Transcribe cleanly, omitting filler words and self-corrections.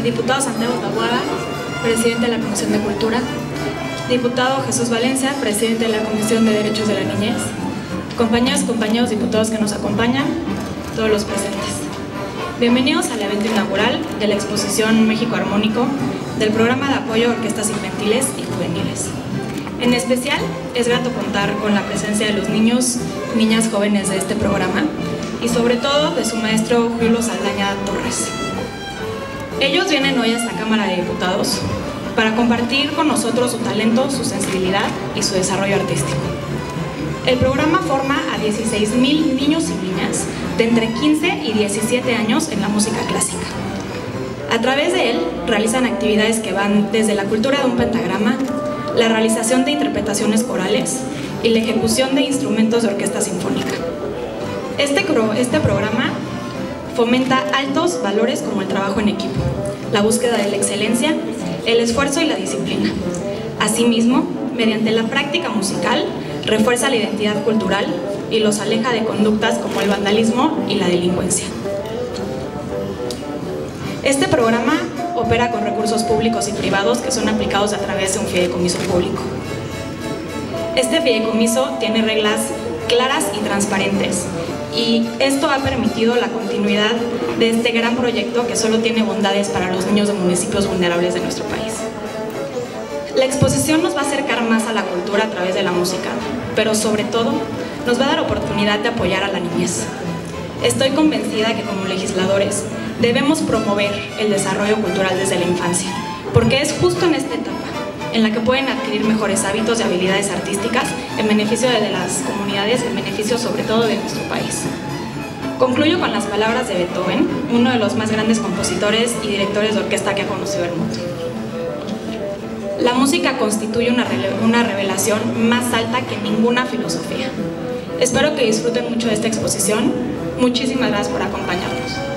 Diputado Santiago Taboada, presidente de la Comisión de Cultura. Diputado Jesús Valencia, presidente de la Comisión de Derechos de la Niñez. Compañeras y compañeros diputados que nos acompañan, todos los presentes. Bienvenidos al evento inaugural de la exposición México Armónico del programa de apoyo a orquestas infantiles y juveniles. En especial, es grato contar con la presencia de los niños y niñas jóvenes de este programa y sobre todo de su maestro Julio Saldaña Torres. Ellos vienen hoy a esta Cámara de Diputados para compartir con nosotros su talento, su sensibilidad y su desarrollo artístico. El programa forma a 16,000 niños y niñas de entre 15 y 17 años en la música clásica. A través de él realizan actividades que van desde la cultura de un pentagrama, la realización de interpretaciones corales y la ejecución de instrumentos de orquesta sinfónica. Este programa fomenta altos valores como el trabajo en equipo, la búsqueda de la excelencia, el esfuerzo y la disciplina. Asimismo, mediante la práctica musical, refuerza la identidad cultural y los aleja de conductas como el vandalismo y la delincuencia. Este programa opera con recursos públicos y privados que son aplicados a través de un fideicomiso público. Este fideicomiso tiene reglas claras y transparentes, y esto ha permitido la continuidad de este gran proyecto que solo tiene bondades para los niños de municipios vulnerables de nuestro país. La exposición nos va a acercar más a la cultura a través de la música, pero sobre todo nos va a dar oportunidad de apoyar a la niñez. Estoy convencida que como legisladores debemos promover el desarrollo cultural desde la infancia, porque es justo en esta etapa en la que pueden adquirir mejores hábitos y habilidades artísticas en beneficio de las comunidades, en beneficio sobre todo de nuestro país. Concluyo con las palabras de Beethoven, uno de los más grandes compositores y directores de orquesta que ha conocido el mundo. La música constituye una revelación más alta que ninguna filosofía. Espero que disfruten mucho de esta exposición. Muchísimas gracias por acompañarnos.